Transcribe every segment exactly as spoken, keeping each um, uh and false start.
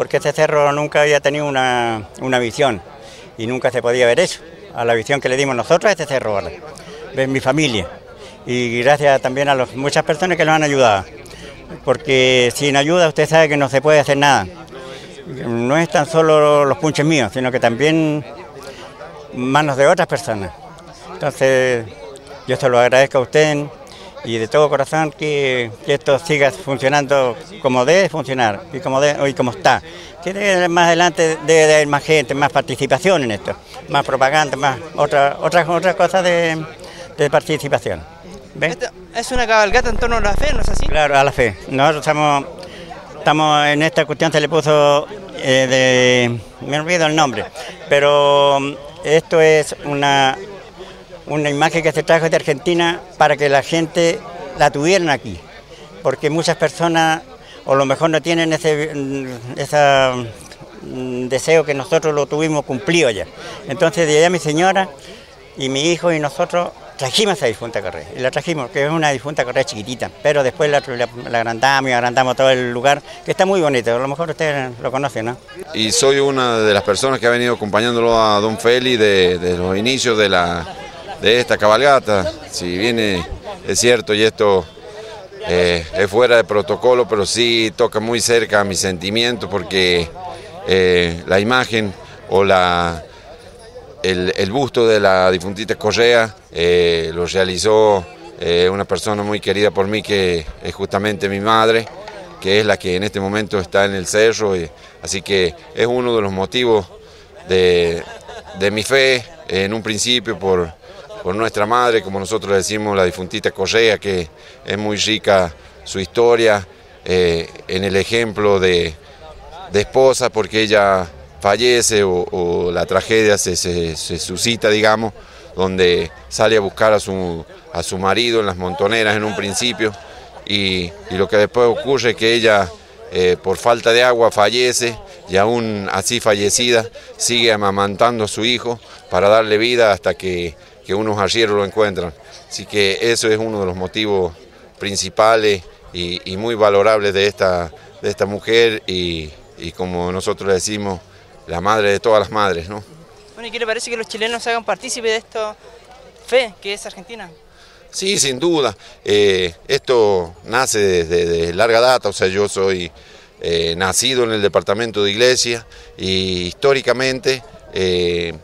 porque este cerro nunca había tenido una, una visión y nunca se podía ver eso, a la visión que le dimos nosotros a este cerro ahora, de mi familia, y gracias también a los, muchas personas que nos han ayudado, porque sin ayuda usted sabe que no se puede hacer nada. No es tan solo los punches míos, sino que también manos de otras personas. Entonces, yo se lo agradezco a usted y de todo corazón que, que esto siga funcionando como debe funcionar y como, de, y como está. Que más adelante debe haber más gente, más participación en esto, más propaganda, más otras otras otras cosas de, de participación. ¿Ven? Esto es una cabalgata en torno a la fe, ¿no es así? Claro, a la fe. Nosotros estamos... Estamos en esta cuestión, se le puso eh, de... me olvido el nombre, pero esto es una, una imagen que se trajo de Argentina para que la gente la tuvieran aquí, porque muchas personas o a lo mejor no tienen ese, ese deseo que nosotros lo tuvimos cumplido ya. Entonces de allá mi señora y mi hijo y nosotros trajimos esa difunta Correa, y la trajimos, que es una difunta Correa chiquitita, pero después la, la, la agrandamos y agrandamos todo el lugar, que está muy bonito, a lo mejor ustedes lo conocen, ¿no? Y soy una de las personas que ha venido acompañándolo a don Feli de, de los inicios de, la, de esta cabalgata. Si bien es cierto y esto eh, es fuera de protocolo, pero sí toca muy cerca a mis sentimientos, porque eh, la imagen o la... El, el busto de la difuntita Correa eh, lo realizó eh, una persona muy querida por mí, que es justamente mi madre, que es la que en este momento está en el cerro, y, así que es uno de los motivos de, de mi fe, eh, en un principio por, por nuestra madre, como nosotros decimos, la difuntita Correa, que es muy rica su historia, eh, en el ejemplo de, de esposa, porque ella fallece o, o la tragedia se, se, se suscita, digamos, donde sale a buscar a su, a su marido en las montoneras en un principio, y, y lo que después ocurre es que ella, eh, por falta de agua, fallece, y aún así fallecida sigue amamantando a su hijo para darle vida hasta que, que unos arrieros lo encuentran. Así que eso es uno de los motivos principales y, y muy valorables de esta, de esta mujer, y, y como nosotros le decimos, la madre de todas las madres, ¿no? Bueno, ¿y qué le parece que los chilenos se hagan partícipes de esta fe que es Argentina? Sí, sin duda. Eh, esto nace desde de, de larga data, o sea, yo soy eh, nacido en el departamento de Iglesia, y históricamente eh,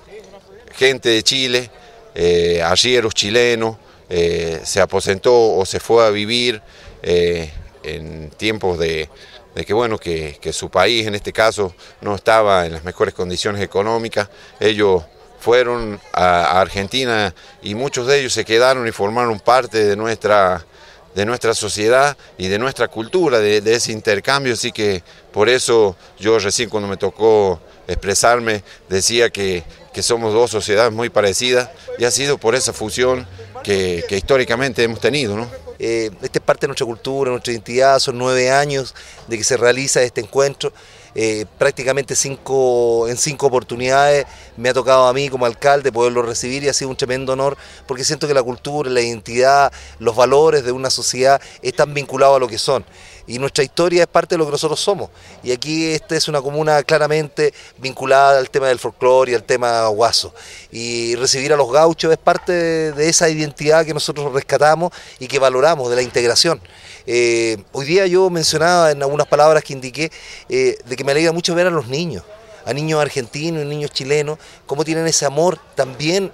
gente de Chile, eh, arrieros chilenos, eh, se aposentó o se fue a vivir eh, en tiempos de... de que bueno, que, que su país en este caso no estaba en las mejores condiciones económicas. Ellos fueron a, a Argentina y muchos de ellos se quedaron y formaron parte de nuestra, de nuestra sociedad y de nuestra cultura, de, de ese intercambio, así que por eso yo recién cuando me tocó expresarme decía que, que somos dos sociedades muy parecidas, y ha sido por esa fusión que, que históricamente hemos tenido, ¿no? Eh, esta es parte de nuestra cultura, nuestra identidad, son nueve años de que se realiza este encuentro, eh, prácticamente cinco, en cinco oportunidades me ha tocado a mí como alcalde poderlo recibir, y ha sido un tremendo honor, porque siento que la cultura, la identidad, los valores de una sociedad están vinculados a lo que son. Y nuestra historia es parte de lo que nosotros somos. Y aquí esta es una comuna claramente vinculada al tema del folclore y al tema guaso. Y recibir a los gauchos es parte de, de esa identidad que nosotros rescatamos y que valoramos, de la integración. Eh, hoy día yo mencionaba en algunas palabras que indiqué eh, de que me alegra mucho ver a los niños, a niños argentinos y niños chilenos, cómo tienen ese amor también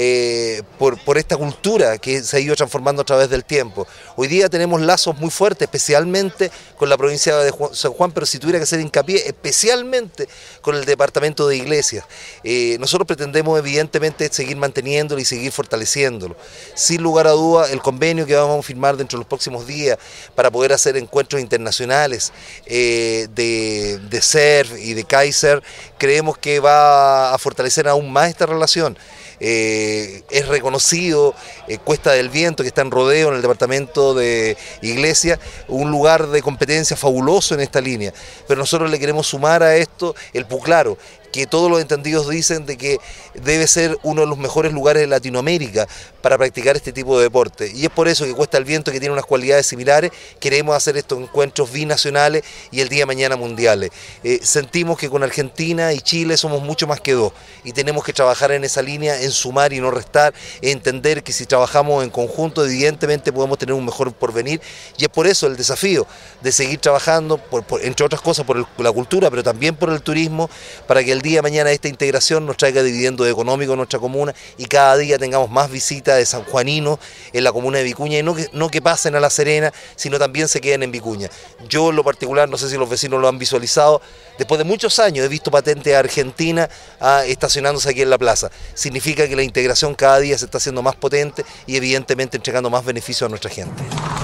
eh, por, por esta cultura que se ha ido transformando a través del tiempo. Hoy día tenemos lazos muy fuertes, especialmente con la provincia de San Juan, pero si tuviera que hacer hincapié, especialmente con el departamento de Iglesias. Eh, nosotros pretendemos evidentemente seguir manteniéndolo y seguir fortaleciéndolo. Sin lugar a duda, el convenio que vamos a firmar dentro de los próximos días para poder hacer encuentros internacionales eh, de, de surf y de kaiser, creemos que va a fortalecer aún más esta relación. Eh, es reconocido eh, Cuesta del Viento, que está en Rodeo, en el departamento de Iglesia, un lugar de competencia fabuloso en esta línea, pero nosotros le queremos sumar a esto el Puclaro, que todos los entendidos dicen de que debe ser uno de los mejores lugares de Latinoamérica para practicar este tipo de deporte. Y es por eso que Cuesta el Viento, que tiene unas cualidades similares, queremos hacer estos encuentros binacionales y el día de mañana mundiales. Eh, sentimos que con Argentina y Chile somos mucho más que dos y tenemos que trabajar en esa línea, en sumar y no restar, entender que si trabajamos en conjunto evidentemente podemos tener un mejor porvenir, y es por eso el desafío de seguir trabajando, por, por, entre otras cosas por el, la cultura, pero también por el turismo, para que el día de mañana esta integración nos traiga dividendos económicos en nuestra comuna y cada día tengamos más visitas de sanjuaninos en la comuna de Vicuña, y no que, no que pasen a La Serena, sino también se queden en Vicuña. Yo en lo particular, no sé si los vecinos lo han visualizado, después de muchos años he visto patentes a Argentina ah, estacionándose aquí en la plaza. Significa que la integración cada día se está haciendo más potente y evidentemente entregando más beneficios a nuestra gente.